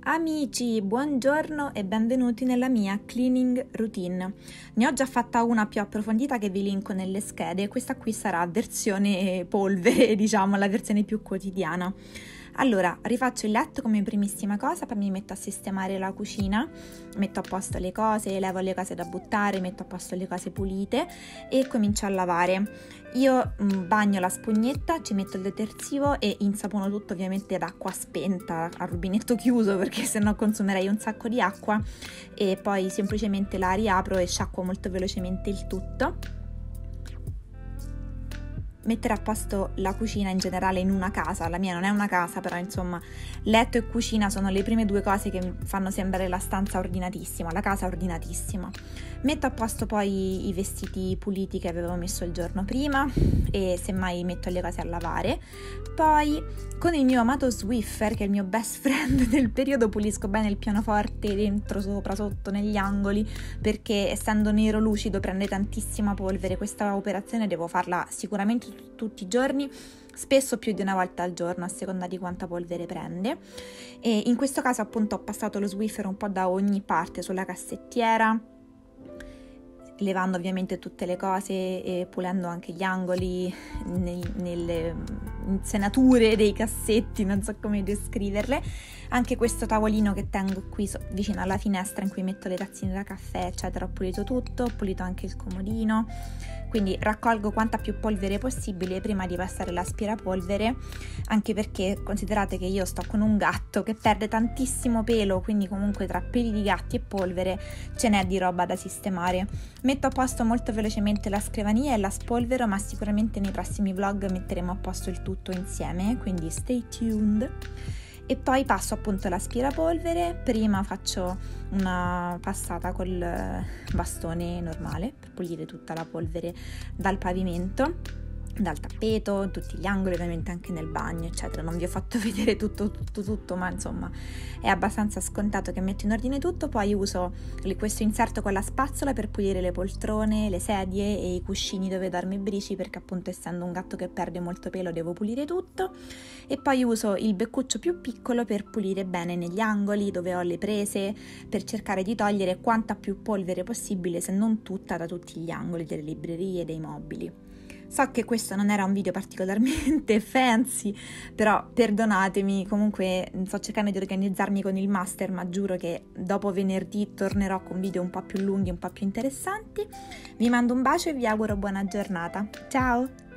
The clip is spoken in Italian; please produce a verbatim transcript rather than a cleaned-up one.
Amici, buongiorno e benvenuti nella mia cleaning routine. Ne ho già fatta una più approfondita che vi linko nelle schede, questa qui sarà versione polvere, diciamo, la versione più quotidiana. Allora, rifaccio il letto come primissima cosa, poi mi metto a sistemare la cucina, metto a posto le cose, levo le cose da buttare, metto a posto le cose pulite e comincio a lavare. Io mh, bagno la spugnetta, ci metto il detersivo e insapono tutto ovviamente ad acqua spenta, a rubinetto chiuso perché sennò consumerei un sacco di acqua, e poi semplicemente la riapro e sciacquo molto velocemente il tutto. Mettere a posto la cucina in generale in una casa, la mia non è una casa, però insomma letto e cucina sono le prime due cose che fanno sembrare la stanza ordinatissima, la casa ordinatissima. Metto a posto poi i vestiti puliti che avevo messo il giorno prima e semmai metto le cose a lavare. Poi con il mio amato Swiffer, che è il mio best friend del periodo, pulisco bene il pianoforte dentro, sopra, sotto, negli angoli, perché essendo nero lucido prende tantissima polvere. Questa operazione devo farla sicuramente t- tutti i giorni, spesso più di una volta al giorno a seconda di quanta polvere prende, e in questo caso appunto ho passato lo Swiffer un po' da ogni parte, sulla cassettiera, levando ovviamente tutte le cose e pulendo anche gli angoli, nel, nelle insenature dei cassetti, non so come descriverle. Anche questo tavolino che tengo qui so, vicino alla finestra in cui metto le tazzine da caffè eccetera, ho pulito tutto, ho pulito anche il comodino, quindi raccolgo quanta più polvere possibile prima di passare l'aspirapolvere, anche perché considerate che io sto con un gatto che perde tantissimo pelo, quindi comunque tra peli di gatti e polvere ce n'è di roba da sistemare. Metto a posto molto velocemente la scrivania e la spolvero, ma sicuramente nei prossimi vlog metteremo a posto il tutto insieme, quindi stay tuned. E poi passo appunto l'aspirapolvere. Prima faccio una passata col bastone normale per pulire tutta la polvere dal pavimento, dal tappeto, tutti gli angoli, ovviamente anche nel bagno eccetera. Non vi ho fatto vedere tutto tutto tutto, ma insomma è abbastanza scontato che metto in ordine tutto. Poi uso questo inserto con la spazzola per pulire le poltrone, le sedie e i cuscini dove dorme Brici, perché appunto essendo un gatto che perde molto pelo devo pulire tutto. E poi uso il beccuccio più piccolo per pulire bene negli angoli dove ho le prese, per cercare di togliere quanta più polvere possibile, se non tutta, da tutti gli angoli delle librerie e dei mobili. So che questo non era un video particolarmente fancy, però perdonatemi, comunque sto cercando di organizzarmi con il master, ma giuro che dopo venerdì tornerò con video un po' più lunghi, un po' più interessanti. Vi mando un bacio e vi auguro buona giornata. Ciao!